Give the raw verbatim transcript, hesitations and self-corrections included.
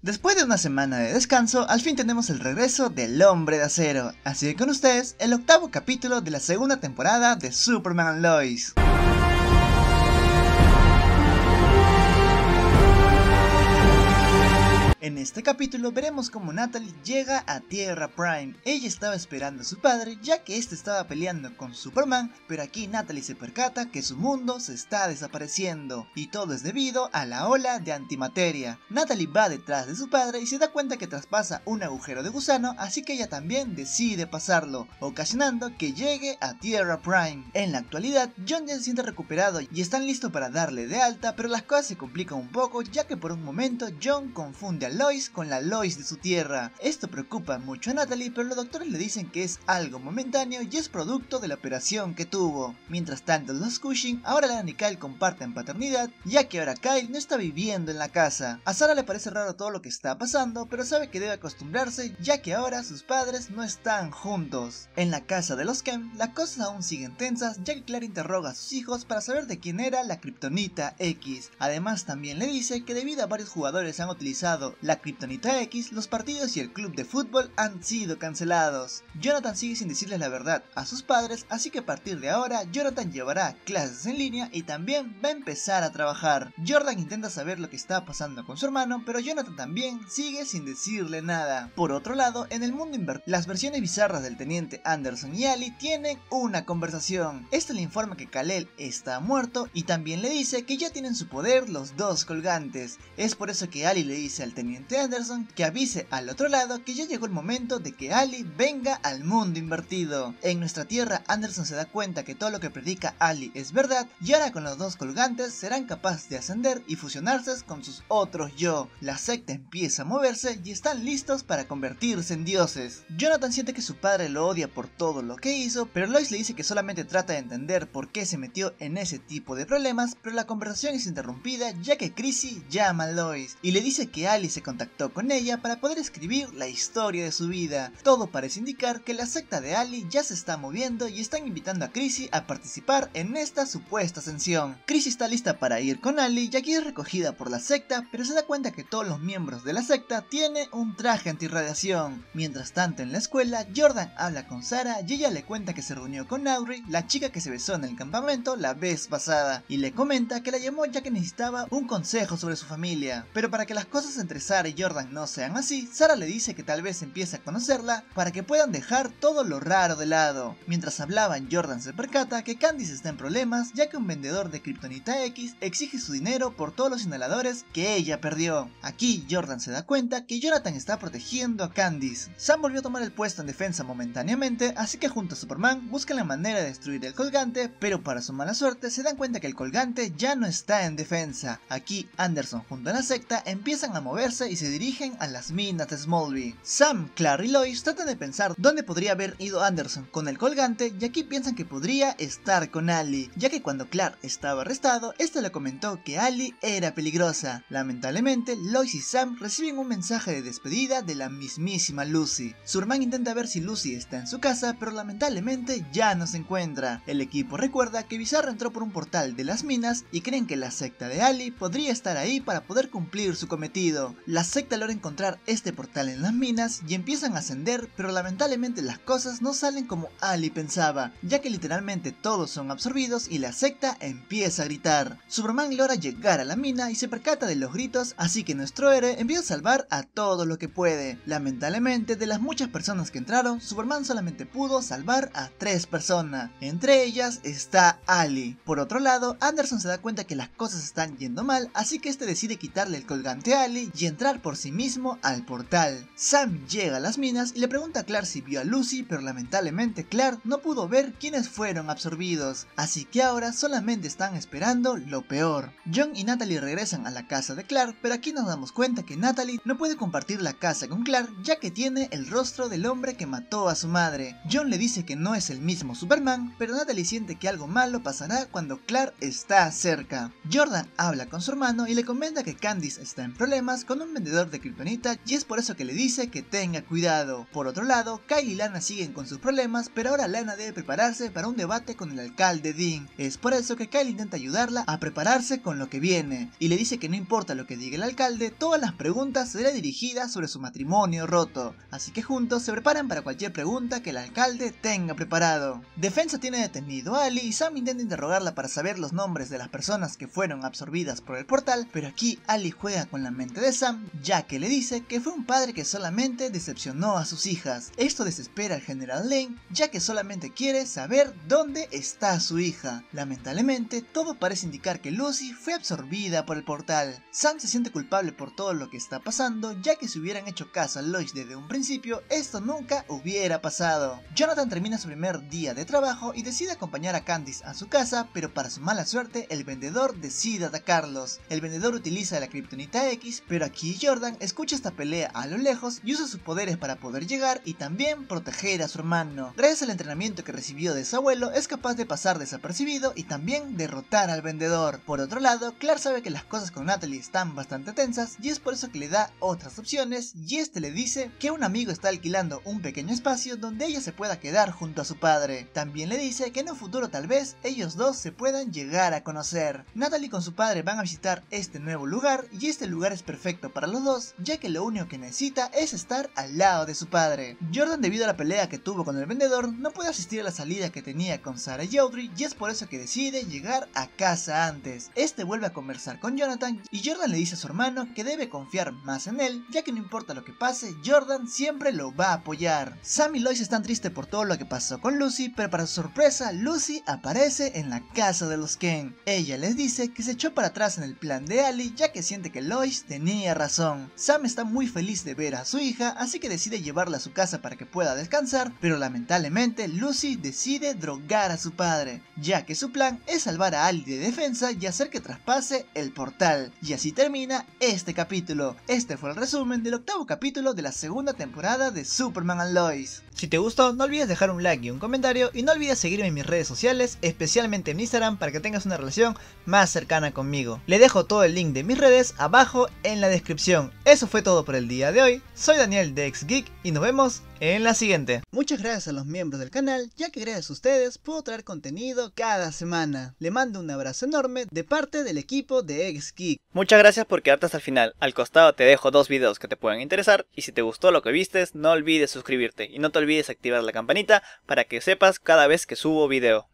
Después de una semana de descanso, al fin tenemos el regreso del Hombre de Acero, así que con ustedes, el octavo capítulo de la segunda temporada de Superman and Lois. En este capítulo veremos cómo Natalie llega a Tierra Prime. Ella estaba esperando a su padre ya que este estaba peleando con Superman, pero aquí Natalie se percata que su mundo se está desapareciendo y todo es debido a la ola de antimateria. Natalie va detrás de su padre y se da cuenta que traspasa un agujero de gusano, así que ella también decide pasarlo, ocasionando que llegue a Tierra Prime. En la actualidad, John ya se siente recuperado y están listos para darle de alta, pero las cosas se complican un poco ya que por un momento John confunde a Lois con la Lois de su tierra. Esto preocupa mucho a Natalie, pero los doctores le dicen que es algo momentáneo y es producto de la operación que tuvo. Mientras tanto, los Cushing, ahora Alan y Kyle comparten paternidad, ya que ahora Kyle no está viviendo en la casa. A Sarah le parece raro todo lo que está pasando, pero sabe que debe acostumbrarse ya que ahora sus padres no están juntos. En la casa de los Kent, las cosas aún siguen tensas, ya que Clark interroga a sus hijos para saber de quién era la Kryptonita X. Además, también le dice que debido a varios jugadores han utilizado la Kryptonita X, los partidos y el club de fútbol han sido cancelados. Jonathan sigue sin decirles la verdad a sus padres, así que a partir de ahora Jonathan llevará clases en línea y también va a empezar a trabajar. Jordan intenta saber lo que está pasando con su hermano, pero Jonathan también sigue sin decirle nada. Por otro lado, en el mundo invertido, las versiones bizarras del teniente Anderson y Ali tienen una conversación. Este le informa que Kal-El está muerto y también le dice que ya tienen su poder los dos colgantes. Es por eso que Ali le dice al teniente Anderson que avise al otro lado que ya llegó el momento de que Ali venga al mundo invertido. En nuestra tierra, Anderson se da cuenta que todo lo que predica Ali es verdad y ahora con los dos colgantes serán capaces de ascender y fusionarse con sus otros yo. La secta empieza a moverse y están listos para convertirse en dioses. Jonathan siente que su padre lo odia por todo lo que hizo, pero Lois le dice que solamente trata de entender por qué se metió en ese tipo de problemas, pero la conversación es interrumpida ya que Chrissy llama a Lois y le dice que Ali se contactó con ella para poder escribir la historia de su vida. Todo parece indicar que la secta de Ali ya se está moviendo y están invitando a Chrissy a participar en esta supuesta ascensión. Chrissy está lista para ir con Ali ya que es recogida por la secta, pero se da cuenta que todos los miembros de la secta tienen un traje antirradiación. Mientras tanto en la escuela, Jordan habla con Sarah y ella le cuenta que se reunió con Audrey, la chica que se besó en el campamento la vez pasada, y le comenta que la llamó ya que necesitaba un consejo sobre su familia. Pero para que las cosas entre Sarah y Jordan no sean así, Sarah le dice que tal vez empiece a conocerla para que puedan dejar todo lo raro de lado. Mientras hablaban, Jordan se percata que Candice está en problemas ya que un vendedor de Kryptonita X exige su dinero por todos los inhaladores que ella perdió. Aquí Jordan se da cuenta que Jonathan está protegiendo a Candice. Sam volvió a tomar el puesto en defensa momentáneamente, así que junto a Superman buscan la manera de destruir el colgante, pero para su mala suerte se dan cuenta que el colgante ya no está en defensa. Aquí Anderson junto a la secta empiezan a moverse y se dirigen a las minas de Smallville. Sam, Clark y Lois tratan de pensar dónde podría haber ido Anderson con el colgante y aquí piensan que podría estar con Ali, ya que cuando Clark estaba arrestado, este le comentó que Ali era peligrosa. Lamentablemente, Lois y Sam reciben un mensaje de despedida de la mismísima Lucy. Superman intenta ver si Lucy está en su casa, pero lamentablemente ya no se encuentra. El equipo recuerda que Bizarro entró por un portal de las minas y creen que la secta de Ali podría estar ahí para poder cumplir su cometido. La secta logra encontrar este portal en las minas y empiezan a ascender, pero lamentablemente las cosas no salen como Ali pensaba, ya que literalmente todos son absorbidos y la secta empieza a gritar. Superman logra llegar a la mina y se percata de los gritos, así que nuestro héroe empieza a salvar a todo lo que puede. Lamentablemente, de las muchas personas que entraron, Superman solamente pudo salvar a tres personas, entre ellas está Ali. Por otro lado, Anderson se da cuenta que las cosas están yendo mal, así que este decide quitarle el colgante a Ali y entrar por sí mismo al portal. Sam llega a las minas y le pregunta a Clark si vio a Lucy, pero lamentablemente Clark no pudo ver quiénes fueron absorbidos, así que ahora solamente están esperando lo peor. John y Natalie regresan a la casa de Clark, pero aquí nos damos cuenta que Natalie no puede compartir la casa con Clark ya que tiene el rostro del hombre que mató a su madre. John le dice que no es el mismo Superman, pero Natalie siente que algo malo pasará cuando Clark está cerca. Jordan habla con su hermano y le comenta que Candice está en problemas con con un vendedor de kriptonita y es por eso que le dice que tenga cuidado. Por otro lado, Kyle y Lana siguen con sus problemas, pero ahora Lana debe prepararse para un debate con el alcalde Dean. Es por eso que Kyle intenta ayudarla a prepararse con lo que viene y le dice que no importa lo que diga el alcalde, todas las preguntas serán dirigidas sobre su matrimonio roto, así que juntos se preparan para cualquier pregunta que el alcalde tenga preparado. Defensa tiene detenido a Ali y Sam intenta interrogarla para saber los nombres de las personas que fueron absorbidas por el portal, pero aquí Ali juega con la mente de Sam, ya que le dice que fue un padre que solamente decepcionó a sus hijas. Esto desespera al general Lane, ya que solamente quiere saber dónde está su hija. Lamentablemente, todo parece indicar que Lucy fue absorbida por el portal. Sam se siente culpable por todo lo que está pasando, ya que si hubieran hecho caso a Lois desde un principio, esto nunca hubiera pasado. Jonathan termina su primer día de trabajo y decide acompañar a Candice a su casa, pero para su mala suerte, el vendedor decide atacarlos. El vendedor utiliza la kriptonita X, pero aquí Jordan escucha esta pelea a lo lejos y usa sus poderes para poder llegar y también proteger a su hermano. Gracias al entrenamiento que recibió de su abuelo, es capaz de pasar desapercibido y también derrotar al vendedor. Por otro lado, Clark sabe que las cosas con Natalie están bastante tensas y es por eso que le da otras opciones, y este le dice que un amigo está alquilando un pequeño espacio donde ella se pueda quedar junto a su padre. También le dice que en un futuro tal vez ellos dos se puedan llegar a conocer. Natalie con su padre van a visitar este nuevo lugar y este lugar es perfecto para los dos, ya que lo único que necesita es estar al lado de su padre. Jordan, debido a la pelea que tuvo con el vendedor, no puede asistir a la salida que tenía con Sarah y Audrey y es por eso que decide llegar a casa antes. Este vuelve a conversar con Jonathan y Jordan le dice a su hermano que debe confiar más en él, ya que no importa lo que pase, Jordan siempre lo va a apoyar. Sam y Lois están tristes por todo lo que pasó con Lucy, pero para su sorpresa, Lucy aparece en la casa de los Kent. Ella les dice que se echó para atrás en el plan de Ali, ya que siente que Lois tenía razón. Sam está muy feliz de ver a su hija, así que decide llevarla a su casa para que pueda descansar, pero lamentablemente Lucy decide drogar a su padre, ya que su plan es salvar a Ali de defensa y hacer que traspase el portal. Y así termina este capítulo. Este fue el resumen del octavo capítulo de la segunda temporada de Superman and Lois. Si te gustó, no olvides dejar un like y un comentario, y no olvides seguirme en mis redes sociales, especialmente en Instagram, para que tengas una relación más cercana conmigo. Le dejo todo el link de mis redes abajo en la descripción. Eso fue todo por el día de hoy. Soy Daniel de X-Geek y nos vemos en la siguiente. Muchas gracias a los miembros del canal, ya que gracias a ustedes puedo traer contenido cada semana. Le mando un abrazo enorme de parte del equipo de X-Geek. Muchas gracias por quedarte hasta el final. Al costado te dejo dos videos que te pueden interesar, y si te gustó lo que vistes, no olvides suscribirte y no te olvides activar la campanita para que sepas cada vez que subo video.